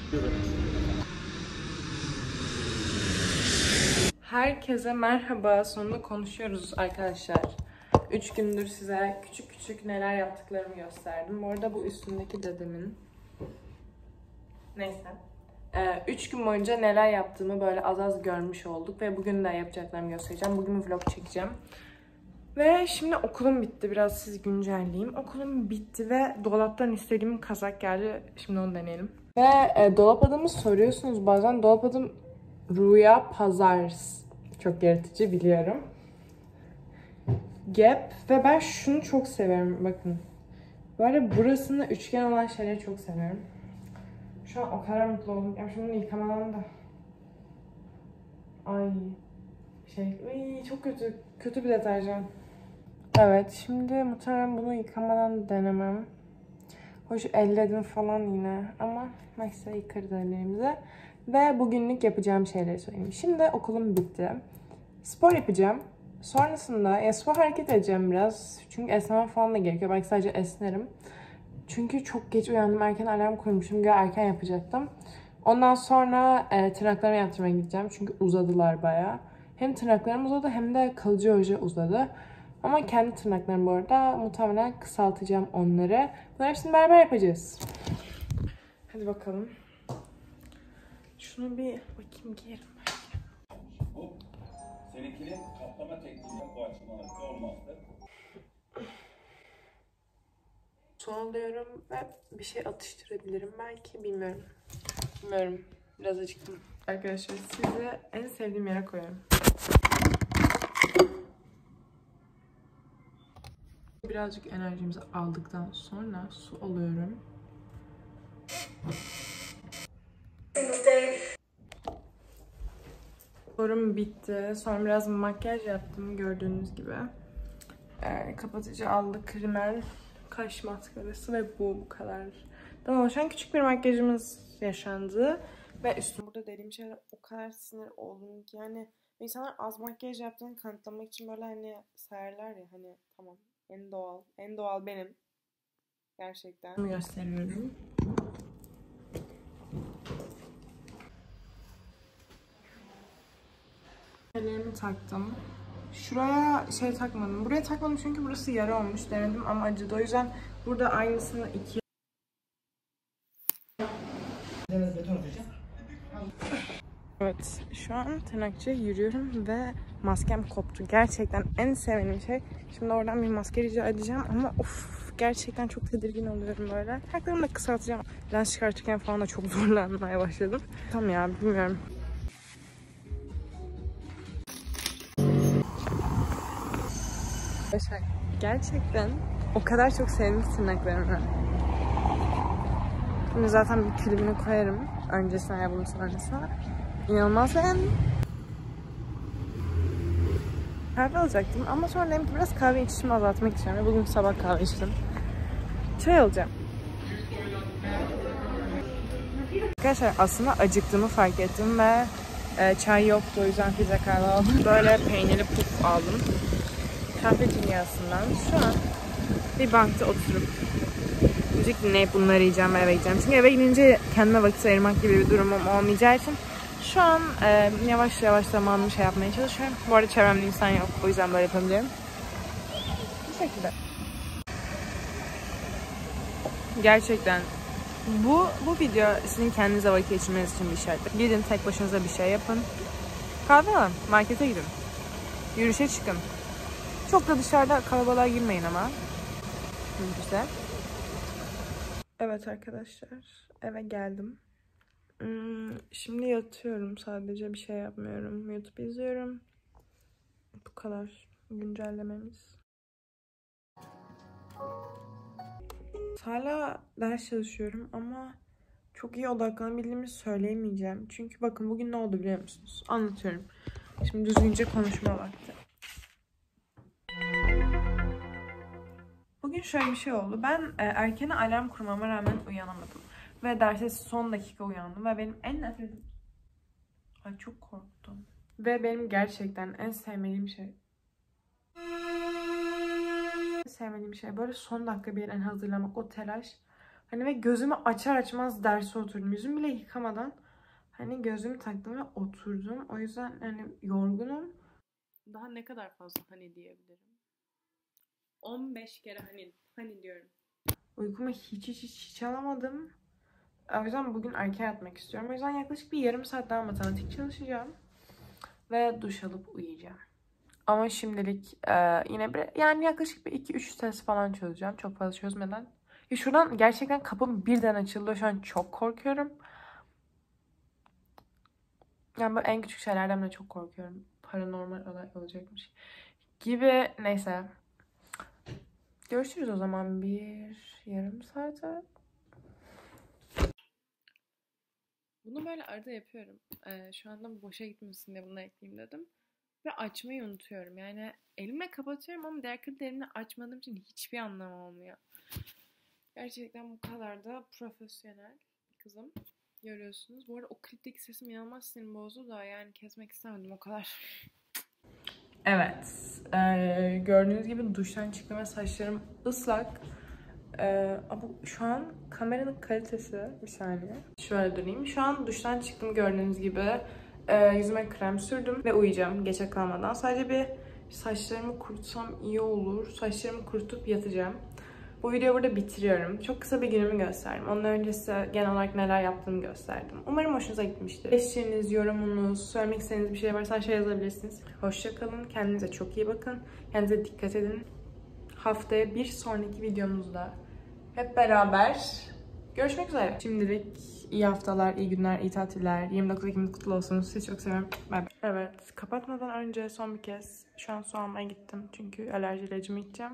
Herkese merhaba. Sonunda konuşuyoruz arkadaşlar. 3 gündür size küçük küçük neler yaptıklarımı gösterdim. Bu arada bu üstündeki dedemin. Neyse. 3 gün boyunca neler yaptığımı böyle az az görmüş olduk. Ve bugün de yapacaklarımı göstereceğim. Bugün vlog çekeceğim. Ve şimdi okulum bitti. Biraz sizi güncelleyeyim. Okulum bitti ve dolaptan istediğim kazak geldi. Şimdi onu deneyelim. Ve dolap adımı soruyorsunuz bazen. Dolap adım Rüya Pazars. Çok yaratıcı biliyorum. Gap ve ben şunu çok severim bakın. Böyle burasında üçgen olan şeyleri çok seviyorum. Şu an o kadar mutlu oldum. Ya şunu yıkamadan da. Ay çok kötü. Kötü bir deterjan. Evet şimdi muhtemelen bunu yıkamadan denemem. Hoş elledim falan yine ama neyse yıkarız ellerimizi. Ve bugünlük yapacağım şeyleri söyleyeyim. Şimdi okulum bitti. Spor yapacağım. Sonrasında spor hareket edeceğim biraz. Çünkü esnemem falan da gerekiyor. Belki sadece esnerim. Çünkü çok geç uyandım. Erken alarm koymuşum. Güya erken yapacaktım. Ondan sonra tırnaklarımı yaptırmaya gideceğim. Çünkü uzadılar bayağı. Hem tırnaklarım uzadı hem de kalıcı oje uzadı. Ama kendi tırnaklarım bu arada. Muhtemelen kısaltacağım onları. Bunları hepsini beraber yapacağız. Hadi bakalım. Şunu bir bakayım giyerim. Seninkinin kaplama tekniği bu açıklaması olmazdı. Su alıyorum ve bir şey atıştırabilirim belki bilmiyorum. Bilmiyorum. Biraz acıktım. Arkadaşlar size en sevdiğim yere koyuyorum. Birazcık enerjimizi aldıktan sonra su alıyorum. Sporum bitti. Sonra biraz makyaj yaptım gördüğünüz gibi. Kapatıcı aldık, rimel, kaş maskarası ve bu kadar. Oluşan küçük bir makyajımız yaşandı. Ve üstüm burada dediğim şeyler o kadar sinir oldum ki yani insanlar az makyaj yaptığını kanıtlamak için böyle hani sayarlar ya hani tamam en doğal benim. Gerçekten. Bunu gösteriyorum. Ellerimi taktım. Şuraya takmadım. Buraya takmadım çünkü burası yara olmuş. Denedim ama acıdı. O yüzden burada aynısını iki... Evet. Şu an tırnakçıya yürüyorum ve maskem koptu. Gerçekten en sevdiğim şey. Şimdi oradan bir maske rica edeceğim ama gerçekten çok tedirgin oluyorum böyle. Tırnaklarımı da kısaltacağım. Lens çıkartırken falan da çok zorlanmaya başladım. Tamam ya bilmiyorum. Gerçekten o kadar çok sevdim tırnaklarımı. Şimdi zaten bir külümünü koyarım. Öncesine ya bunun sonrasına. İnanılmaz beğendim. Kahve alacaktım ama sonra dedim ki biraz kahve içişimi azaltmak istiyorum. Bugün sabah kahve içtim. Çay alacağım. Arkadaşlar aslında acıktığımı fark ettim ve çay yoktu. O yüzden pizza kahve aldım. Böyle peynirli puf aldım. Kahve dünyasından şu an bir bankta oturup müzik dinleyip bunları yiyeceğim ve eve gideceğim. Çünkü eve gidince kendime vakit ayırmak gibi bir durumum olmayacağı için şu an yavaş yavaş zamanımı yapmaya çalışıyorum. Bu arada çevremde insan yok. O yüzden böyle yapabiliyorum. Bu şekilde. Gerçekten bu video sizin kendinize vakit geçirmeniz için bir şart. Gidin tek başınıza bir şey yapın. Kahve alın. Markete gidin. Yürüyüşe çıkın. Çok da dışarıda kalabalığa girmeyin ama. Güzel. Evet arkadaşlar. Eve geldim. Şimdi yatıyorum. Sadece bir şey yapmıyorum. YouTube izliyorum. Bu kadar güncellememiz. Hala ders çalışıyorum ama çok iyi odaklanabildiğimi söyleyemeyeceğim. Çünkü bakın bugün ne oldu biliyor musunuz? Anlatıyorum. Şimdi düzgünce konuşma vakti. Bugün şöyle bir şey oldu. Ben erkene alarm kurmama rağmen uyanamadım. Ve derse son dakika uyandım. Ve benim en nefret... Ay çok korktum. Ve benim gerçekten en sevmediğim şey... Böyle son dakika bir yerden hazırlamak, o telaş. Hani ve gözümü açar açmaz derse oturdum. Yüzümü bile yıkamadan hani gözümü taktım ve oturdum. O yüzden hani yorgunum. Daha ne kadar fazla hani diyebilirim? 15 kere hani diyorum. Uykumu hiç alamadım. O yüzden bugün erken yatmak istiyorum. O yüzden yaklaşık bir yarım saat daha matematik çalışacağım. Ve duş alıp uyuyacağım. Ama şimdilik yine yani yaklaşık bir 2-3 test falan çözeceğim. Çok fazla çözmeden. Ya şuradan gerçekten kapım birden açıldı. Şu an çok korkuyorum. Yani bu en küçük şeylerden bile çok korkuyorum. Paranormal olay olacakmış gibi. Neyse. Görüşürüz o zaman bir yarım saate. Bunu böyle arada yapıyorum. Şu anda boşa gitmesin diye bunu ekleyeyim dedim. Ve açmayı unutuyorum. Yani elimle kapatıyorum ama diğer kriterini açmadığım için hiçbir anlamı olmuyor. Gerçekten bu kadar da profesyonel bir kızım. Görüyorsunuz. Bu arada o klipteki sesim inanılmaz sinir bozdu da yani kesmek istemedim o kadar. Evet. Gördüğünüz gibi duştan çıktım ve saçlarım ıslak. Ama şu an kameranın kalitesi bir saniye. Şöyle döneyim. Şu an duştan çıktım gördüğünüz gibi. Yüzüme krem sürdüm ve uyuyacağım geçe kalmadan. Sadece bir saçlarımı kurutsam iyi olur. Saçlarımı kurutup yatacağım. Bu videoyu burada bitiriyorum. Çok kısa bir günümü gösterdim. Ondan önce size genel olarak neler yaptığımı gösterdim. Umarım hoşunuza gitmiştir. Eleştiriniz, yorumunuz, söylemek istediğiniz bir şey varsa aşağıya yazabilirsiniz. Hoşça kalın. Kendinize çok iyi bakın. Kendinize dikkat edin. Haftaya bir sonraki videomuzda hep beraber görüşmek üzere. Şimdilik iyi haftalar, iyi günler, iyi tatiller. 29 Ekim'iniz kutlu olsun. Sizi çok seviyorum. Bye bye. Evet, kapatmadan önce son bir kez şu an su almaya gittim. Çünkü alerji ilacımı içeceğim.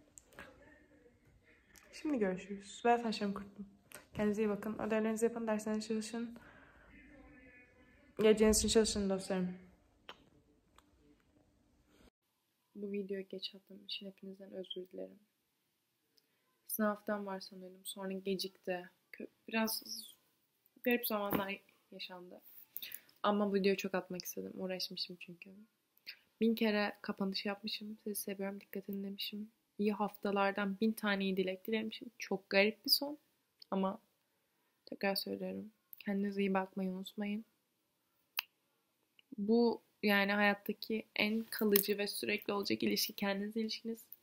Şimdi görüşürüz. Ben saçlarımı kuruttum. Kendinize iyi bakın. Ödevlerinizi yapın, derslerinizi çalışın. Geleceğiniz için çalışın dostlarım. Bu videoyu geç attığım için hepinizden özür dilerim. Sınavdan var sanıyordum. Sonra gecikti. Biraz garip zamanlar yaşandı. Ama bu videoyu çok atmak istedim. Uğraşmışım çünkü. 1000 kere kapanış yapmışım. Sizi seviyorum. Dikkat edin demişim. İyi haftalardan 1000 tane iyi dilek dilemişim. Çok garip bir son. Ama tekrar söylüyorum. Kendinize iyi bakmayı unutmayın. Bu yani hayattaki en kalıcı ve sürekli olacak ilişki kendiniz ilişkiniz.